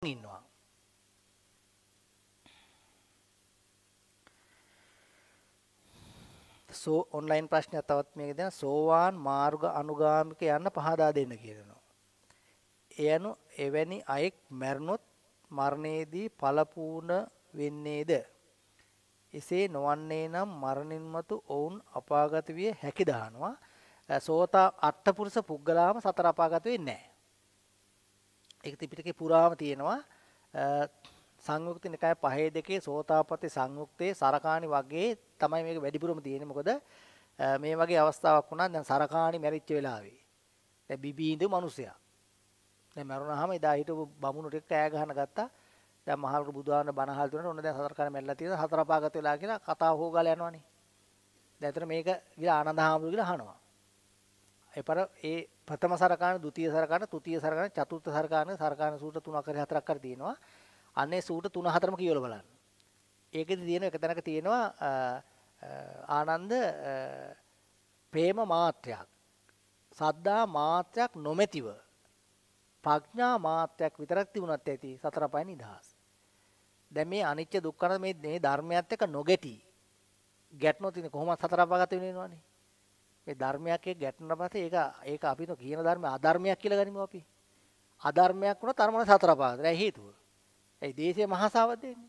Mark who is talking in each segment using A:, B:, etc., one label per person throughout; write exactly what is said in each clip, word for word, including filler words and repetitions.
A: ඉන්නවා. සෝ ඔන්ලයින් ප්‍රශ්නයක් තවත් මේක දෙන සෝවාන් මාර්ග අනුගාමික යන්න පහදා දෙන්න කියනවා. එයනු එවැනි අයෙක් මැරුණොත් මරණයේදී ඵලපූර්ණ වෙන්නේද? එසේ නොවන්නේ නම් මරණින් මතු ඔවුන් අපාගත විය හැකි දහනවා. සෝතා අට්ඨපුරුෂ පුද්ගලාම සතර අපාගත වෙන්නේ නැහැ. ඒක ත්‍රිපිටකේ පුරාම තියෙනවා. සංයුක්ත නිකාය පහේ දෙකේ සෝතාපට්ටි සංයුක්තේ සරකාණි වගේ තමයි මේක වැඩිපුරම තියෙන්නේ. මොකද මේ වගේ අවස්ථාවක් වුණා දැන් සරකාණි මැරිච්ච වෙලාවේ. දැන් බිබීඳු මිනිසයා. දැන් මරුණාම එදා හිටපු බමුණු ටික කෑ ගහන ගත්තා. දැන් මහලුරු බුදුහාමර බණ අහලා තුනට ඔන්න දැන් සතරකාණි මැරිලා තියෙනවා. හතර පාගත වෙලා කියලා කතාව හොගාලා යනවනේ. දැන් අතන මේක කියලා ආනන්ද හාමුදුරුවෝ කියලා අහනවා. එපර ඒ ප්‍රථම සරකාණ, ဒုတိ ය සරකාණ, තෘතීය සරකාණ, චතුර්ථ සරකාණ, සරකාණ සූත්‍ර තුනක් හරි හතරක් හරි තියෙනවා. අනේ සූත්‍ර තුන හතරම කියවලා බලන්න. ඒකෙදි තියෙන එක තැනක තියෙනවා ආනන්ද ප්‍රේම මාත්‍රයක්, සද්දා මාත්‍රයක් නොමැතිව ප්‍රඥා මාත්‍රයක් විතරක් තිබුණත් ඇති සතර පහ නිදහස්. දැන් මේ අනිත්‍ය දුක්ඛ මේ මේ ධර්මයත් එක්ක නොගැටි ගැටනොත් ඉන්නේ කොහොමද සතර අපාගත වෙනවනේ. මේ ධර්මයක් එක්ක ගැටුණා පස්සේ ඒක ඒක අපි නෝ කියන ධර්මය අධර්මයක් කියලා ගනිමු අපි. අධර්මයක් වුණත් අර මොන සතර අපාගත. ඒ හේතුව. ඒ දේශයේ මහාසාවද දෙන්නේ.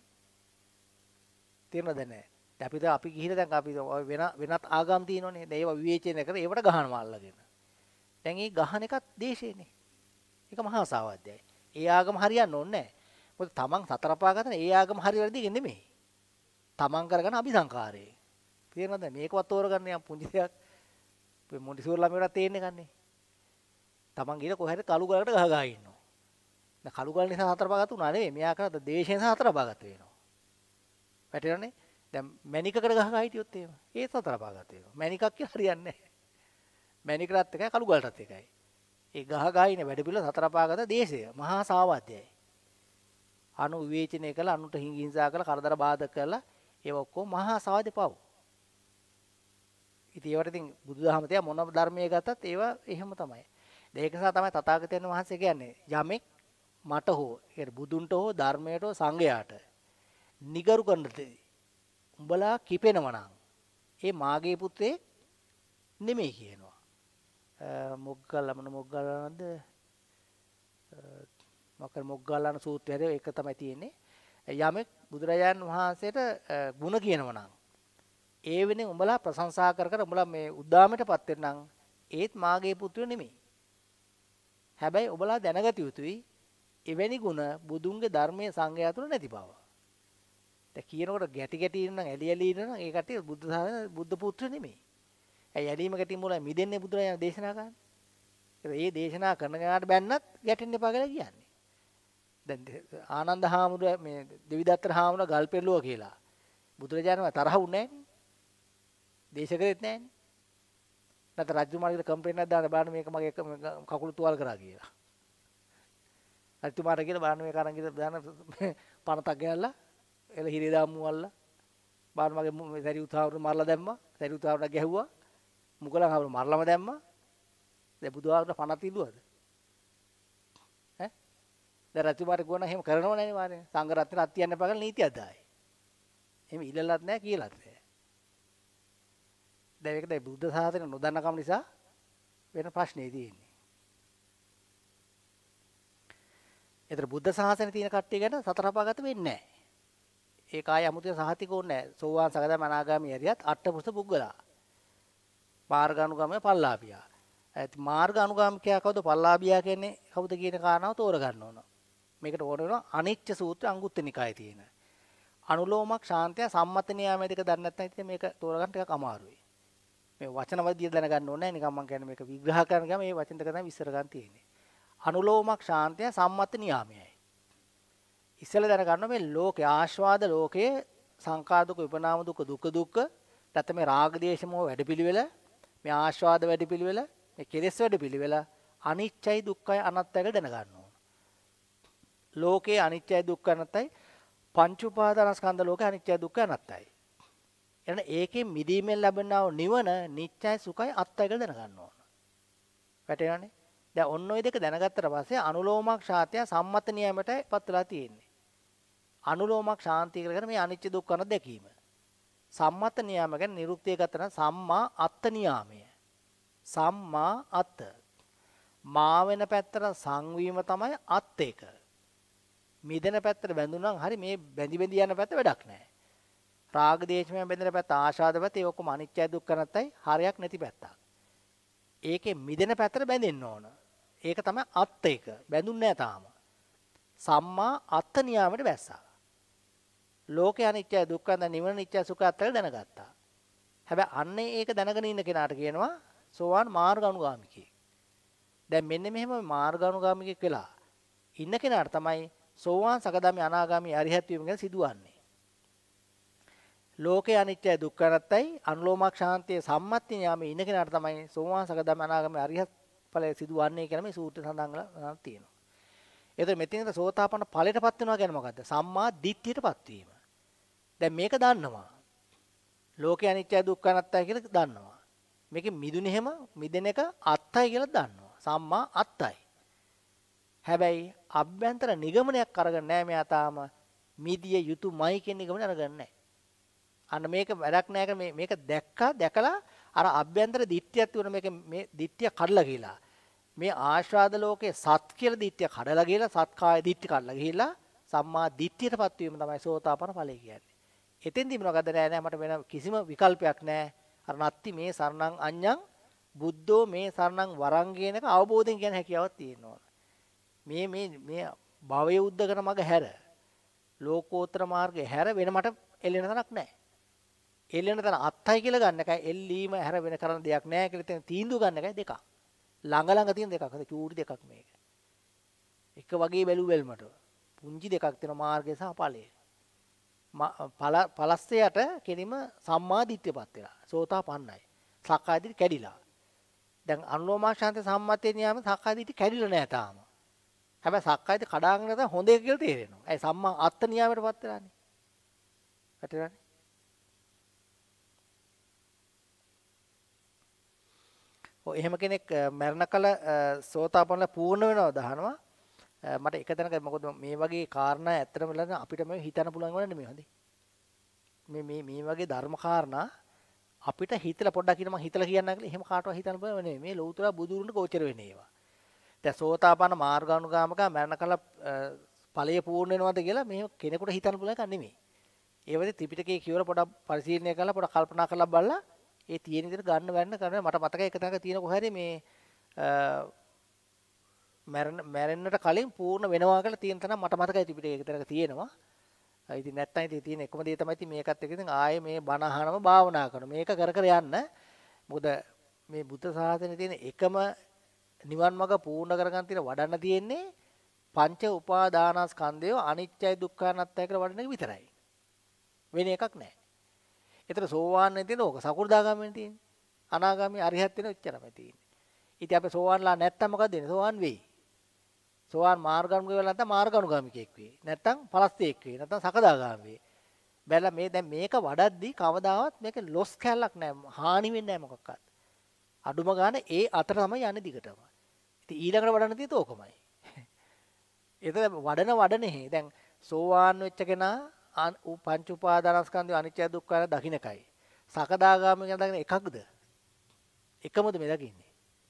A: තේරෙනවද නැහැ. දැන් අපි දැන් අපි ගිහිල්ලා දැන් අපි වෙන වෙනත් ආගම් තියෙනවනේ. දැන් ඒවා විවේචනය කරලා ඒවට ගහනවා අල්ලගෙන. දැන් මේ ගහන එකත් දේශේනේ. ඒක මහාසාවද්දයි. ඒ ආගම හරියන්න ඕනේ නැහැ. මොකද තමන් සතර අපාගත නේ ඒ ආගම හරි වැරදි නෙමෙයි. තමන් කරගෙන අபிසංකාරේ. තේරෙනවද? මේකවත් තෝරගන්න යම් පුංචි දෙයක්. මොන්ටිසෝරි ළමයට තේන්නේ ගන්නේ. තමන් ගිහලා කොහේ හරි කළු ගලකට ගහ ගහ ඉන්නවා. දැන් කළු ගල නිසා හතර පාගත උනා නෙවෙයි. මෙයා කරද දේශයෙන් හතර පාගත වෙනවා. වැටෙනවනේ. දැන් මැණිකකට ගහ ගහ හිටියොත් එහෙම. ඒ සතර පාගත වෙනවා. මැණිකක් කියලා හරියන්නේ නැහැ. මැණිකටත් එකයි කළු ගලටත් එකයි. ඒ ගහ ගහ ඉන්නේ වැඩ පිළිවෙල සතර පාගත දේශය. මහා සාවද්‍යයි. අනු විවේචනය කළා, අනුට හිංසා කළා, කරදර බාධක කළා. ඒව ඔක්කොම මහා සාවද්‍ය පව්. ඉතින් ඒවට ඉතින් බුදුදහම තියා මොන ධර්මයේ ගතත් ඒවා එහෙම තමයි. ඒක නිසා තමයි තථාගතයන් වහන්සේ කියන්නේ යමෙක් මට හෝ ඒ බුදුන්ට හෝ ධර්මයට හෝ සංඝයාට නිගරු කරනද උඹලා කිපෙනවා නම් ඒ මාගේ පුතේ නෙමෙයි කියනවා. මොග්ගල්ලාන මොග්ගල්ලානද මොකද මොග්ගල්ලාන සූත්‍රයේ ඒක තමයි තියෙන්නේ. යමෙක් බුදුරජාන් වහන්සේට ಗುಣ කියනවා නම් ඒ වෙනේ උඹලා ප්‍රශංසා කර කර උඹලා මේ උද්දාමයටපත් වෙනනම් ඒත් මාගේ පුත්‍රයෝ නෙමෙයි. හැබැයි උඹලා දැනගත යුතුයි එවැනි ගුණ බුදුන්ගේ ධර්මයේ සංගය තුල නැති බව. දැන් කියනකොට ගැටි ගැටි ඉන්න නම් ඇලි ඇලි ඉන්න නම් ඒ කට්ටිය බුද්ධ සාසන බුද්ධ පුත්‍ර නෙමෙයි. ඇයි ඇලීම ගැටීම වල මිදෙන්නේ බුදුරජාණන් දේශනා කරන්නේ. ඒ දේශනා කරන කෙනාට බැන්නත් ගැටෙන්න එපා කියලා කියන්නේ. දැන් ආනන්ද හාමුදුර මේ දෙවිදත්තර හාමුදුර ගල් පෙරළුවා කියලා. බුදුරජාණන් තරහ වුණේ නැහැ නේ. දේශ කරෙත් නැහැනේ. නැත්නම් රජතුමාට කම්ප්ලේන්ට් එකක් දාන්න බලන්න මේක මගේ කකුල තුවාල කරා කියලා. රජතුමාට කියලා බලන්න මේක අරන් කියලා දාන පනතක් ගෙනල්ලා එළ හිරේ දාමු වල්ලා බලන්න මගේ සරි උතාවර මරලා දැම්මා. සරි උතාවර ගැහුවා. මුගලන් හවුර මරලම දැම්මා. දැන් බුදුහාමර පනත ඉල්ලුවද? ඈ? දැන් රජතුමාට ගෝණ එහෙම කරනව නැනේ වානේ. සංඝ රත්න අත්‍යයන් එපා කියලා නීතියක් දායි. එහෙම ඉල්ලලත් නැහැ කියලාත් නැහැ. දැන් ඒකද බුද්ධ ශාසනය නොදන්නකම නිසා වෙන ප්‍රශ්නේ තියෙන්නේ. ඒතර බුද්ධ ශාසනයේ තියෙන කට්ටිය ගැන සතර අපාගත වෙන්නේ නැහැ. ඒක ආය අමුතුවෙන් සහතික ඕනේ නැහැ. සෝවාන් සකදාගාමී අනාගාමී ඇරියත් අට්ඨපුරුෂ පුද්ගලයා. මාර්ගානුගාමී පල්ලාභියා. ඒත් මාර්ගානුගාමිකයා කවුද? පල්ලාභියා කියන්නේ කවුද කියන කාරණාව තෝරගන්න ඕන. මේකට ඕන වෙනවා අනිච්ච සූත්‍ර අංගුත්තර නිකායේ තියෙන. අනුලෝමක් ශාන්තය සම්මත නියාමයේ දෙක දන්නේ නැත්නම් ඉතින් මේක තෝරගන්න ටිකක් අමාරුයි. මේ වචන වදිය දැනගන්න ඕනේ නැහැ. නිකන් මම කියන්නේ මේක විග්‍රහ කරන ගමන් මේ වචන දෙක තමයි විස්තර ගන්න තියෙන්නේ. අනුලෝමක් ශාන්තය සම්මත නියාමයයි. ඉස්සෙල්ලා දැනගන්න මේ ලෝකේ ආස්වාද ලෝකයේ සංඛා දුක විපනාම දුක දුක දුක්ඛ නැත්නම් මේ රාග දේශ මොහ වැඩපිළිවෙල මේ ආස්වාද වැඩපිළිවෙල මේ කෙලෙස් වැඩපිළිවෙල අනිච්චයි දුක්ඛයි අනාත්තයි කියලා දැනගන්න ඕන. ලෝකේ අනිච්චයි දුක්ඛයි අනාත්තයි පංච උපාදානස්කන්ධ ලෝකේ අනිච්චයි දුක්ඛයි අනාත්තයි. එන ඒකේ මිදීමෙන් ලැබෙනා නිවන නිච්චයි සුඛයි අත්තයි කියලා දැනගන්න ඕන. වැටෙනවනේ. දැන් ඔන්න ඔය දෙක දැනගත්තට පස්සේ අනුලෝමක් ශාන්තිය සම්මත නියමයටයි පත් වෙලා තියෙන්නේ. අනුලෝමක් ශාන්තිය කරගෙන මේ අනිච්ච දුක්ඛ අන දැකීම. සම්මත නියම ගැන නිරුක්තිය ගත්තන සම්මා අත්ත නියාමය. සම්මා අත්ත. මා වෙන පැත්තට සංවීම තමයි අත් එක. මිදෙන පැත්තට බැඳුනනම් හරි මේ බැඳි බැඳි යන පැත්ත වැඩක් නැහැ. රාග දේශමය බැඳෙන පැත්ත ආශාද පැත්ත ඒ ඔක්කොම අනිච්චය දුක්ඛ නැත්තයි හරයක් නැති පැත්තක්. ඒකේ මිදෙන පැත්තට බැඳෙන්න ඕන. ඒක තමයි අත් එක. බැඳුන්නේ නැහැ තාම. සම්මා අත්ත නියාමයට බැස්සා. ලෝකේ අනිච්චය දුක්ඛ නැත්නම් නිවන නිච්චය සුඛ අත්තර දැනගත්තා. හැබැයි අන්නේ ඒක දැනගෙන ඉන්න කෙනාට කියනවා සෝවාන් මාර්ග අනුගාමිකයෙක්. දැන් මෙන්න මෙහෙම මාර්ග අනුගාමිකයෙක් වෙලා ඉන්න කෙනාට තමයි සෝවාන් සකදාමි අනාගාමි අරිහත් වීම ගැන සිදුවන්නේ. ලෝකේ අනිත්‍ය දුක්ඛ නැත්තයි අනුලෝමක් ශාන්තිය සම්මත්ති යාමේ ඉන්න කෙනාට තමයි සෝවාන් සකදාමි අනාගාමි අරිහත් ඵලය සිදුවන්නේ කියලා මේ සූත්‍ර සඳහන් කරලා තියෙනවා. එතකොට මෙතනද සෝතාපන්න ඵලයටපත් වෙනවා කියන්නේ මොකද්ද? සම්මා දිට්ඨියටපත් වීම. දැන් මේක දන්නවා. ලෝකේ අනිත්‍ය දුක්ඛ නැත්තයි කියලා දන්නවා. මේකේ මිදුනේ හැම මිදෙන එක අත්තයි කියලා දන්නවා. සම්මා අත්තයි. හැබැයි අභ්‍යන්තර නිගමනයක් අරගෙන නැහැ මෙයා තාම මිදිය යුතුයමයි කියන නිගමනය අරගෙන නැහැ. අන්න මේක වැඩක් නැහැ මේ මේක දැක්කා දැකලා අර අභ්‍යන්තර දිට්ඨියක් තිබුණ මේක මේ දිට්ඨිය කඩලා ගිහලා මේ ආශ්‍රාද ලෝකේ සත් කියලා දිට්ඨිය කඩලා ගිහලා සත්කාය දිට්ඨිය කඩලා ගිහලා සම්මා දිට්ඨියටපත් වීම තමයි සෝතාපන්න ඵලය කියන්නේ. එතෙන්දී මොනවද නෑ නෑ මට වෙන කිසිම විකල්පයක් නෑ. අර නත්ති මේ සරණං අඤ්ඤං බුද්ධෝ මේ සරණං වරං කියන එක අවබෝධයෙන් කියන හැකියාවක් තියෙනවා. මේ මේ මේ භවය උද්දකන මග හැර ලෝකෝත්තර මාර්ගය හැර වෙන මට එල්ලෙන තැනක් නැහැ. එල්ලෙන තැන අත්යි කියලා ගන්න එකයි එල්ලීම හැර වෙන කරන දෙයක් නැහැ කියලා තියෙන තීන්දුව ගන්න එකයි දෙකක්. ළඟ ළඟ තියෙන දෙකක්. හරි චූටි දෙකක් මේක. එක වගේ බැලු බැලමට පුංචි දෙකක් තියෙන මාර්ගය සහ ඵලය. පල පලස්සයට කෙලිම සම්මා දිට්ඨියපත් වෙලා සෝතාපන්නයි. සක්කාය දිට්ඨිය කැඩිලා. දැන් අනුලෝමා ශාන්ති සම්මතේ නියම සක්කාය දිට්ඨිය කැඩිලා නැහැ තාම. හැබැයි සක්කායද කඩාගෙන නැත්නම් හොඳ එක කියලා තේරෙනවා. ඒ සම්මා අත්ත නියාමයටපත් වෙලානේ. පැටලන්නේ. ඔය එහෙම කෙනෙක් මරණ කල සෝතාපන්න පූර්ණ වෙනවද අහනවා. මට එක තැනක මොකද මේ වගේ කාරණා ඇත්තටම ළඟ අපිට මේ හිතන්න පුළුවන් වුණා නෙමෙයි හොඳේ. මේ මේ මේ වගේ ධර්ම කාරණා අපිට හිතලා පොඩ්ඩක් කියන මම හිතලා කියන්නම් කියලා එහෙම කාටවත් හිතන්න බෑ නෙමෙයි. මේ ලෞතර බුදුරුන්ට ගෝචර වෙන්නේ ඒවා. දැන් සෝතාපන්න මාර්ගානුගාමක මරණ කල ඵලය පූර්ණ වෙනවද කියලා මේ කෙනෙකුට හිතන්න පුළුවන් එකක් නෙමෙයි. ඒ වගේ ත්‍රිපිටකයේ කියවල පොඩක් පරිශීලනය කරලා පොඩක් කල්පනා කරලා බලලා ඒ තියෙන විදිහට ගන්න වෙන්න කරන මට මතකයි එක තැනක තියෙන කොහරි මේ මරණ මැරෙන්නට කලින් පූර්ණ වෙනවා කියලා තියෙන තැන මට මතකයි ත්‍රිපිටකයේ එක තැනක තියෙනවා. ඉතින් නැත්තම් ඉතින් තියෙන එකම දේ තමයි ඉතින් මේකත් එක්ක ඉතින් ආයේ මේ බණ අහනම භාවනා කරනවා. මේක කර කර යන්න. මොකද මේ බුද්ධ ශාසනයේ තියෙන එකම නිවන් මඟ පූර්ණ කරගන්න තියෙන වඩන්න තියෙන්නේ පංච උපාදානස්කන්ධය අනිත්‍යයි දුක්ඛයි අනාත්තයි කියලා වඩන එක විතරයි. වෙන එකක් නැහැ. ඒතර සෝවාන් වෙන තියෙන ඕක සකු르දාගාමී තියෙන්නේ. අනාගාමී අරිහත් වෙන උච්චරමයි තියෙන්නේ. ඉතින් අපි සෝවාන්ලා නැත්තම් මොකද වෙන්නේ? සෝවාන් වෙයි. සෝවාන් මාර්ගානුගාමී වෙලා නැත්තම් මාර්ගානුගාමිකයෙක් වෙයි. නැත්තම් පලස්තෙක් වෙයි. නැත්තම් සකදාගාමී වෙයි. බැලලා මේ දැන් මේක වඩද්දී කවදාවත් මේක ලොස් කැලක් නැහැ. හානි වෙන්නේ නැහැ මොකක්වත්. අඩුම ගන්න ඒ අතර තමයි යන්නේ දිගටම. ඉතින් ඊළඟට වඩන්න තියෙත් ඕකමයි. ඒතර වඩන වඩනේ දැන් සෝවාන් වෙච්ච කෙනා පංච උපාදානස්කන්ධය අනිත්‍ය දුක්ඛ දකින්නකයි. සකදාගාමී කියන දකින්න එකක්ද? එකමද මේ දකින්නේ?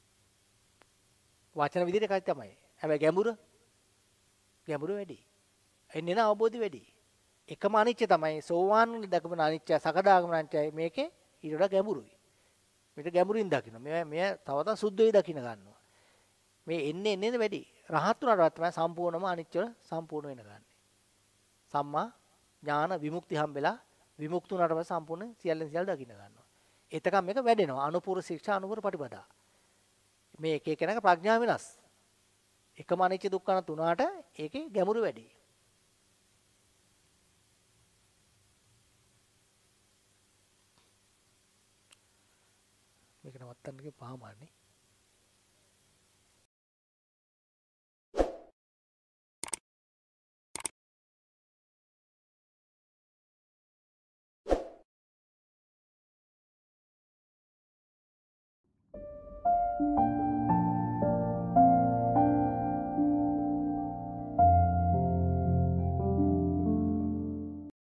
A: වචන විදිහට එකයි තමයි. හැබැයි ගැඹුර ගැඹුර වැඩි. එන්නේ න අවබෝධය වැඩි. එකම අනිත්‍ය තමයි සෝවාන් දකපන අනිත්‍ය සකදාගාමී අනිත්‍යයි මේකේ ඊට වඩා ගැඹුරුයි. මේක ගැඹුරින් දකින්න. මේ මේ තව තවත් සුද්ධ වෙයි දකින්න ගන්නවා. මේ එන්නේ එන්නේ වැඩි. රහත් උනාට තමයි සම්පූර්ණම අනිත්‍ය සම්පූර්ණ වෙන ගන්න. සම්මා ඥාන විමුක්ති හම්බෙලා විමුක්ති උනාට පස්සේ සම්පූර්ණ සියල්ලෙන් සියල්ල දකින්න ගන්නවා. එතකම් මේක වැඩෙනවා. අනුපූර්ව ශික්ෂා අනුපූර්ව ප්‍රතිපදා. මේ එක එකනක ප්‍රඥාව වෙනස්. එකම අනිත්‍ය දුක්ඛ තුනට ඒකේ ගැඹුරු වැඩි. මේක නවත්තන්න කිව්ව පහමාරනේ.